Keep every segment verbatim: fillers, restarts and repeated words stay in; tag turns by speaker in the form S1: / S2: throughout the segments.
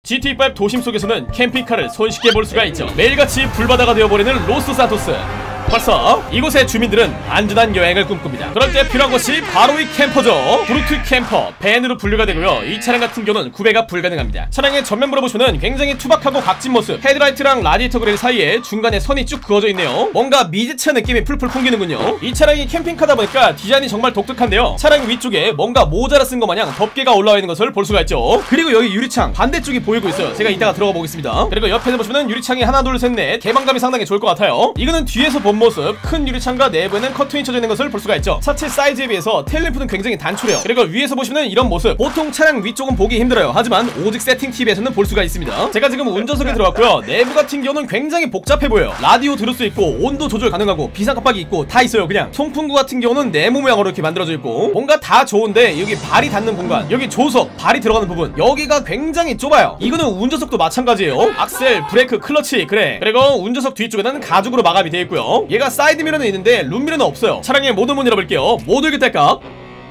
S1: 지티에이 오 도심 속에서는 캠핑카를 손쉽게 볼 수가 있죠. 매일같이 불바다가 되어버리는 로스 산토스. 벌써 이곳의 주민들은 안전한 여행을 꿈꿉니다. 그럴 때 필요한 것이 바로 이 캠퍼죠. 브루트 캠퍼, 밴으로 분류가 되고요. 이 차량 같은 경우는 구매가 불가능합니다. 차량의 전면부를 보시면 굉장히 투박하고 각진 모습, 헤드라이트랑 라디에이터 그릴 사이에 중간에 선이 쭉 그어져 있네요. 뭔가 미제차 느낌이 풀풀 풍기는군요. 이 차량이 캠핑카다 보니까 디자인이 정말 독특한데요. 차량 위쪽에 뭔가 모자라 쓴 것 마냥 덮개가 올라와 있는 것을 볼 수가 있죠. 그리고 여기 유리창 반대쪽이 보이고 있어요. 제가 이따가 들어가 보겠습니다. 그리고 옆에서 보시면 유리창이 하나 둘 셋 넷, 개방감이 상당히 좋을 것 같아요. 이거는 뒤에서 본 모습, 큰 유리창과 내부에는 커튼이 쳐져 있는 것을 볼 수가 있죠. 차체 사이즈에 비해서 테일램프는 굉장히 단촐해요. 그리고 위에서 보시면 이런 모습, 보통 차량 위쪽은 보기 힘들어요. 하지만 오직 세팅 팁에서는 볼 수가 있습니다. 제가 지금 운전석에 들어왔고요. 내부 같은 경우는 굉장히 복잡해 보여요. 라디오 들을 수 있고 온도 조절 가능하고 비상 깜빡이 있고 다 있어요. 그냥 송풍구 같은 경우는 네모 모양으로 이렇게 만들어져 있고 뭔가 다 좋은데 여기 발이 닿는 공간, 여기 조석, 발이 들어가는 부분, 여기가 굉장히 좁아요. 이거는 운전석도 마찬가지예요. 악셀, 브레이크, 클러치, 그래. 그리고 운전석 뒤쪽에는 가죽으로 마감이 되어 있고요. 얘가 사이드 미러는 있는데 룸 미러는 없어요. 차량의 모든 문 열어볼게요. 모두 이렇게 뗄까?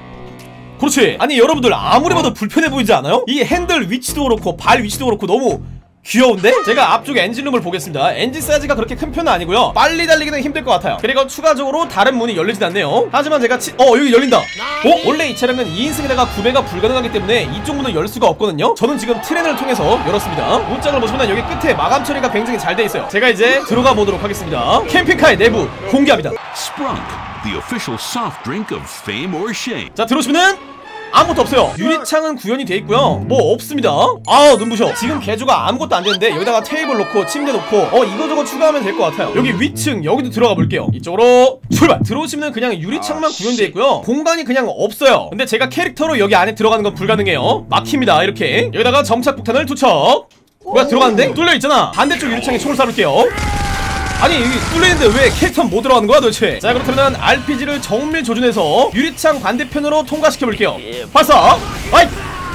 S1: 그렇지. 아니 여러분들 아무리 봐도 불편해 보이지 않아요? 이 핸들 위치도 그렇고 발 위치도 그렇고 너무 귀여운데? 제가 앞쪽 엔진룸을 보겠습니다. 엔진 사이즈가 그렇게 큰 편은 아니고요. 빨리 달리기는 힘들 것 같아요. 그리고 추가적으로 다른 문이 열리진 않네요. 하지만 제가 치... 어 여기 열린다. 어? 원래 이 차량은 이 인승에다가 구매가 불가능하기 때문에 이쪽 문은 열 수가 없거든요. 저는 지금 트렌을 통해서 열었습니다. 문짝을 보시면 여기 끝에 마감 처리가 굉장히 잘 돼 있어요. 제가 이제 들어가 보도록 하겠습니다. 캠핑카의 내부 공개합니다.
S2: Sprunk, the official soft drink of fame or shame.
S1: 자 들어오시면은 아무것도 없어요. 유리창은 구현이 돼 있고요. 뭐 없습니다. 아 눈부셔. 지금 개조가 아무것도 안 되는데 여기다가 테이블 놓고 침대 놓고 어 이거저거 추가하면 될 것 같아요. 여기 위층 여기도 들어가 볼게요. 이쪽으로 출발. 들어오시면 그냥 유리창만 구현돼 있고요. 공간이 그냥 없어요. 근데 제가 캐릭터로 여기 안에 들어가는 건 불가능해요. 막힙니다. 이렇게 여기다가 정착폭탄을 투척. 뭐야 들어가는데? 뚫려 있잖아. 반대쪽 유리창에 총을 쏴볼게요. 아니 여기 뚫려있는데 왜 캐릭터는 못 들어가는 거야 도대체? 자 그렇다면 알피지를 정밀 조준해서 유리창 반대편으로 통과시켜볼게요. 발사! 아이!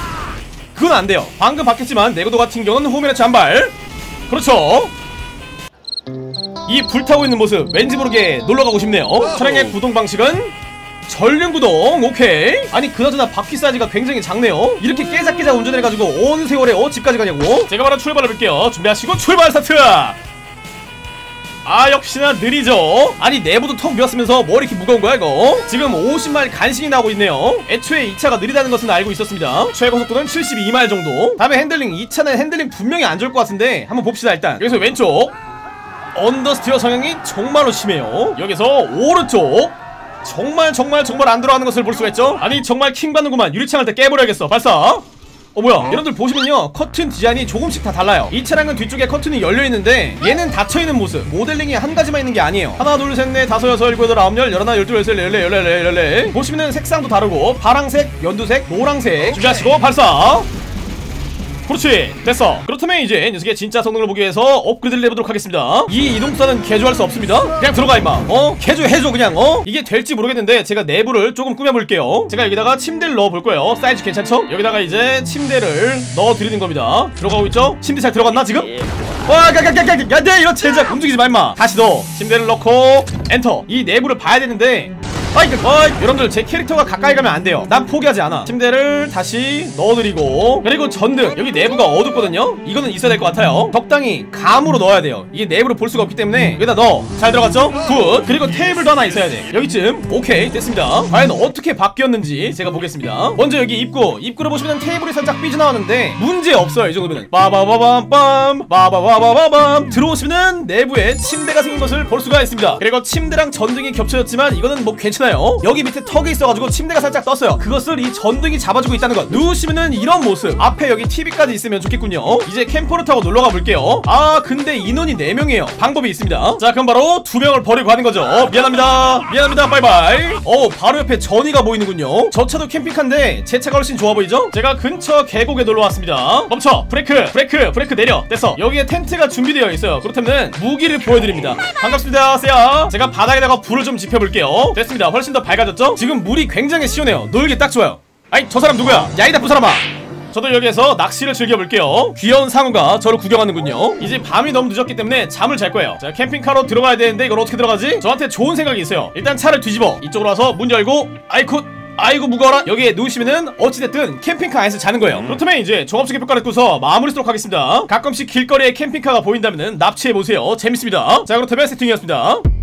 S1: 그건 안돼요. 방금 바뀌었지만 내구도 같은 경우는 후면에 잔발. 그렇죠. 이 불타고 있는 모습 왠지 모르게 놀러가고 싶네요. 차량의 구동 방식은 전륜 구동. 오케이. 아니 그나저나 바퀴 사이즈가 굉장히 작네요. 이렇게 깨작깨작 운전을 해가지고 온 세월에 어 집까지 가냐고. 제가 바로 출발해볼게요. 준비하시고 출발 스타트! 아 역시나 느리죠. 아니 내부도 턱 비었으면서 뭐 이렇게 무거운 거야 이거. 지금 오십 마일 간신히 나오고 있네요. 애초에 이 차가 느리다는 것은 알고 있었습니다. 최고 속도는 칠십이 마일 정도. 다음에 핸들링. 이 차는 핸들링 분명히 안 좋을 것 같은데 한번 봅시다. 일단 여기서 왼쪽 언더스티어 성향이 정말로 심해요. 여기서 오른쪽 정말 정말 정말 안 들어가는 것을 볼 수가 있죠. 아니 정말 킹받는구만. 유리창을 다 깨버려야겠어. 발사. 어 뭐야 어? 여러분들 보시면요 커튼 디자인이 조금씩 다 달라요. 이 차량은 뒤쪽에 커튼이 열려있는데 얘는 닫혀있는 모습. 모델링이 한 가지만 있는 게 아니에요. 하나 둘 셋 넷 다섯 여섯 일곱 여덟 아홉 열 열하나 열둘 열셋 열넷 열넷 열넷 열넷. 보시면은 색상도 다르고 파랑색, 연두색, 노랑색. 준비하시고 발사. 그렇지 됐어. 그렇다면 이제 녀석의 진짜 성능을 보기 위해서 업그레이드를 해보도록 하겠습니다. 이 이동수단은 개조할 수 없습니다. 그냥 들어가 임마. 어? 개조해줘 그냥. 어? 이게 될지 모르겠는데 제가 내부를 조금 꾸며볼게요. 제가 여기다가 침대를 넣어볼 거예요. 사이즈 괜찮죠? 여기다가 이제 침대를 넣어드리는 겁니다. 들어가고 있죠? 침대 잘 들어갔나 지금? 와 가가가가가 야야 이런 제작 움직이지 마 임마. 다시 넣어. 침대를 넣고 엔터. 이 내부를 봐야 되는데 아이 그 어이 여러분들 제 캐릭터가 가까이 가면 안 돼요. 난 포기하지 않아. 침대를 다시 넣어드리고 그리고 전등. 여기 내부가 어둡거든요. 이거는 있어야 될 것 같아요. 적당히 감으로 넣어야 돼요. 이게 내부를 볼 수가 없기 때문에 여기다 넣어. 잘 들어갔죠? 굿. 그리고 테이블도 하나 있어야 돼. 여기쯤. 오케이 됐습니다. 과연 어떻게 바뀌었는지 제가 보겠습니다. 먼저 여기 입구. 입구를 보시면 테이블이 살짝 삐져나왔는데 문제 없어요. 이 정도면 빠바바밤빰 빠바바바밤. 들어오시면 내부에 침대가 생긴 것을 볼 수가 있습니다. 그리고 침대랑 전등이 겹쳐졌지만 이거는 뭐 괜찮아요. 여기 밑에 턱이 있어가지고 침대가 살짝 떴어요. 그것을 이 전등이 잡아주고 있다는 것. 누우시면은 이런 모습. 앞에 여기 티비까지 있으면 좋겠군요. 이제 캠퍼를 타고 놀러가 볼게요. 아 근데 인원이 네 명이에요 방법이 있습니다. 자 그럼 바로 두 명을 버리고 가는 거죠. 어, 미안합니다 미안합니다 바이바이. 어 바로 옆에 전이가 보이는군요. 저 차도 캠핑카인데 제 차가 훨씬 좋아 보이죠? 제가 근처 계곡에 놀러 왔습니다. 멈춰. 브레이크 브레이크 브레이크 내려. 됐어. 여기에 텐트가 준비되어 있어요. 그렇다면 무기를 보여드립니다. 반갑습니다 세야. 제가 바닥에다가 불을 좀 지펴볼게요. 됐습니다. 훨씬 더 밝아졌죠? 지금 물이 굉장히 시원해요. 놀기 딱 좋아요. 아이 저 사람 누구야? 야 이 나쁜 사람아. 저도 여기에서 낚시를 즐겨볼게요. 귀여운 상우가 저를 구경하는군요. 이제 밤이 너무 늦었기 때문에 잠을 잘 거예요. 자 캠핑카로 들어가야 되는데 이걸 어떻게 들어가지? 저한테 좋은 생각이 있어요. 일단 차를 뒤집어 이쪽으로 와서 문 열고 아이쿠 아이고 무거워라. 여기에 누우시면은 어찌됐든 캠핑카 안에서 자는 거예요. 음. 그렇다면 이제 종합소개 평가를 듣고서 마무리 쓰도록 하겠습니다. 가끔씩 길거리에 캠핑카가 보인다면은 납치해보세요. 재밌습니다. 자, 그렇다면 세팅이었습니다.